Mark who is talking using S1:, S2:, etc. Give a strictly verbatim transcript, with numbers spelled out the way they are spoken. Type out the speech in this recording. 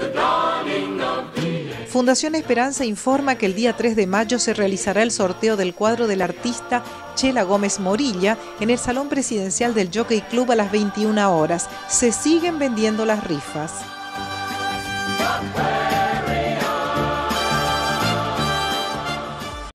S1: Fundación Esperanza informa que el día tres de mayo se realizará el sorteo del cuadro del artista Chela Gómez Morilla en el Salón Presidencial del Jockey Club a las veintiuna horas. Se siguen vendiendo las rifas.